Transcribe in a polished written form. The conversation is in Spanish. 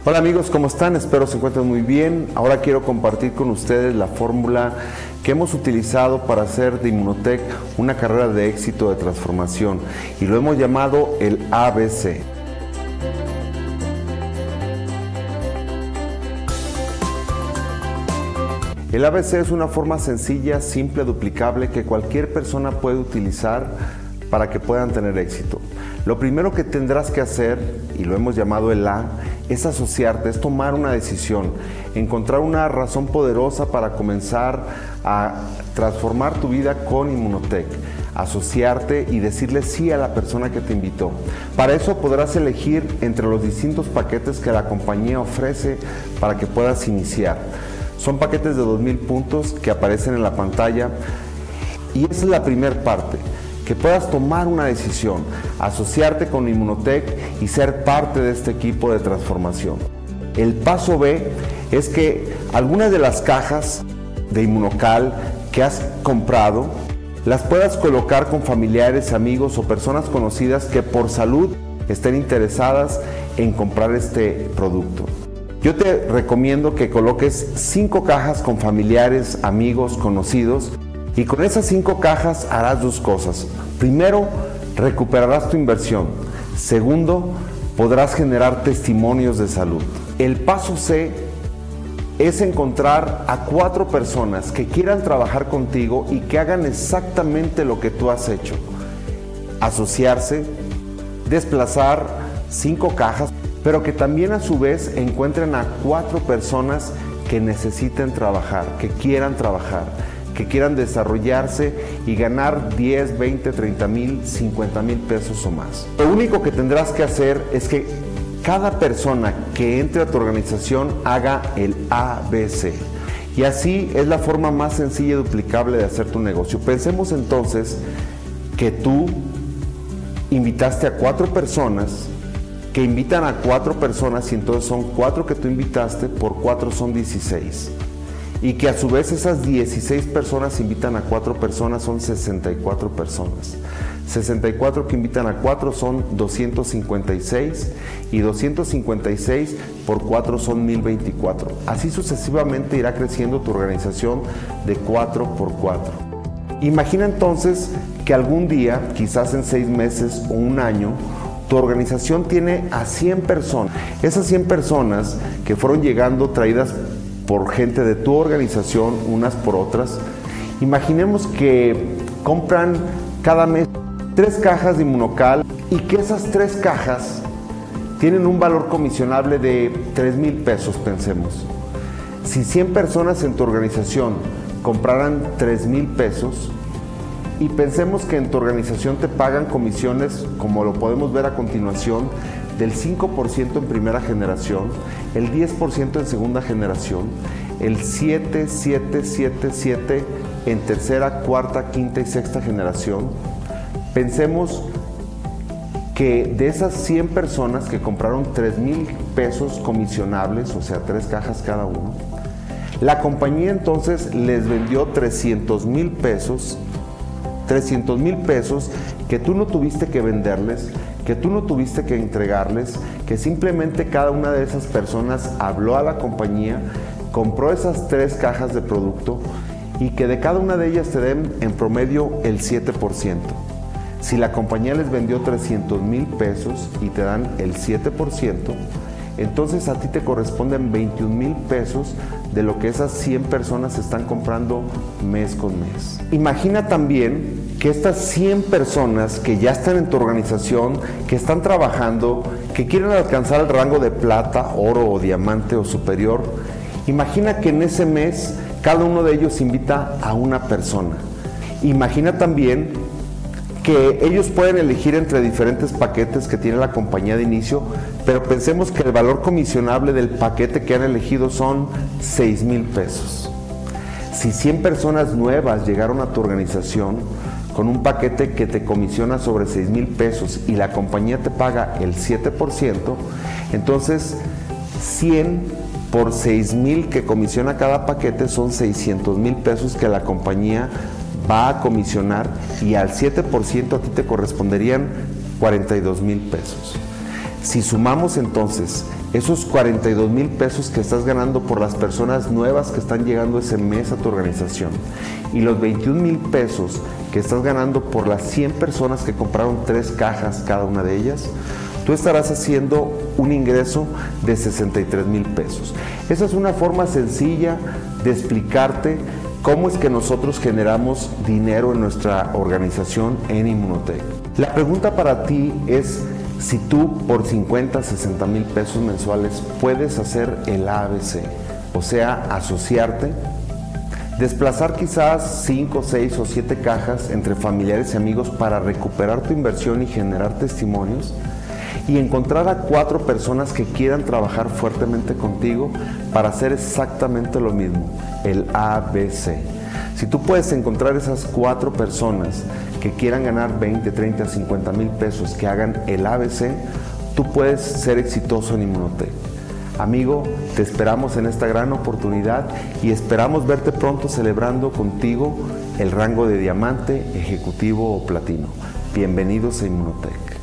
Hola amigos, ¿cómo están? Espero se encuentren muy bien. Ahora quiero compartir con ustedes la fórmula que hemos utilizado para hacer de Inmunotech una carrera de éxito de transformación y lo hemos llamado el ABC. El ABC es una forma sencilla, simple, duplicable que cualquier persona puede utilizar para que puedan tener éxito. Lo primero que tendrás que hacer, y lo hemos llamado el A, es asociarte, es tomar una decisión, encontrar una razón poderosa para comenzar a transformar tu vida con Inmunotech, asociarte y decirle sí a la persona que te invitó. Para eso podrás elegir entre los distintos paquetes que la compañía ofrece para que puedas iniciar. Son paquetes de 2000 puntos que aparecen en la pantalla y esa es la primera parte. Que puedas tomar una decisión, asociarte con Inmunotech y ser parte de este equipo de transformación. El paso B es que algunas de las cajas de Inmunocal que has comprado las puedas colocar con familiares, amigos o personas conocidas que por salud estén interesadas en comprar este producto. Yo te recomiendo que coloques 5 cajas con familiares, amigos, conocidos. Y con esas 5 cajas harás dos cosas. Primero, recuperarás tu inversión. Segundo, podrás generar testimonios de salud. El paso C es encontrar a 4 personas que quieran trabajar contigo y que hagan exactamente lo que tú has hecho. Asociarse, desplazar 5 cajas, pero que también a su vez encuentren a 4 personas que necesiten trabajar, que quieran trabajar, que quieran desarrollarse y ganar 10, 20, 30 mil, 50 mil pesos o más. Lo único que tendrás que hacer es que cada persona que entre a tu organización haga el ABC. Y así es la forma más sencilla y duplicable de hacer tu negocio. Pensemos entonces que tú invitaste a 4 personas, que invitan a 4 personas y entonces son 4 que tú invitaste, por 4 son 16. Y que a su vez esas 16 personas invitan a 4 personas, son 64 personas. 64 que invitan a 4 son 256 y 256 por 4 son 1024. Así sucesivamente irá creciendo tu organización de 4 por 4. Imagina entonces que algún día, quizás en 6 meses o un año, tu organización tiene a 100 personas. Esas 100 personas que fueron llegando traídas por gente de tu organización, unas por otras. Imaginemos que compran cada mes 3 cajas de Inmunocal y que esas 3 cajas tienen un valor comisionable de 3,000 pesos, pensemos. Si 100 personas en tu organización compraran 3,000 pesos y pensemos que en tu organización te pagan comisiones, como lo podemos ver a continuación, del 5% en primera generación, el 10% en segunda generación, el 7 en tercera, cuarta, quinta y sexta generación. Pensemos que de esas 100 personas que compraron 3,000 pesos comisionables, o sea 3 cajas cada uno, la compañía entonces les vendió 300,000 pesos, 300,000 pesos que tú no tuviste que venderles, que tú no tuviste que entregarles, que simplemente cada una de esas personas habló a la compañía, compró esas 3 cajas de producto y que de cada una de ellas te den en promedio el 7%. Si la compañía les vendió 300,000 pesos y te dan el 7%, entonces a ti te corresponden 21,000 pesos de lo que esas 100 personas están comprando mes con mes. Imagina también que estas 100 personas que ya están en tu organización, que están trabajando, que quieren alcanzar el rango de plata, oro o diamante o superior, imagina que en ese mes cada uno de ellos invita a una persona. Imagina también que ellos pueden elegir entre diferentes paquetes que tiene la compañía de inicio, pero pensemos que el valor comisionable del paquete que han elegido son 6,000 pesos. Si 100 personas nuevas llegaron a tu organización con un paquete que te comisiona sobre 6,000 pesos y la compañía te paga el 7%, entonces 100 por 6,000 que comisiona cada paquete son 600,000 pesos que la compañía va a comisionar y al 7% a ti te corresponderían 42,000 pesos. Si sumamos entonces esos 42,000 pesos que estás ganando por las personas nuevas que están llegando ese mes a tu organización y los 21,000 pesos que estás ganando por las 100 personas que compraron 3 cajas cada una de ellas, tú estarás haciendo un ingreso de 63,000 pesos. Esa es una forma sencilla de explicarte cómo es que nosotros generamos dinero en nuestra organización en Inmunotech. La pregunta para ti es si tú por 50, 60,000 pesos mensuales puedes hacer el ABC, o sea, asociarte, desplazar quizás 5, 6 o 7 cajas entre familiares y amigos para recuperar tu inversión y generar testimonios, y encontrar a 4 personas que quieran trabajar fuertemente contigo para hacer exactamente lo mismo, el ABC. Si tú puedes encontrar esas 4 personas que quieran ganar 20, 30, 50,000 pesos, que hagan el ABC, tú puedes ser exitoso en Inmunotech. Amigo, te esperamos en esta gran oportunidad y esperamos verte pronto celebrando contigo el rango de diamante, ejecutivo o platino. Bienvenidos a Inmunotech.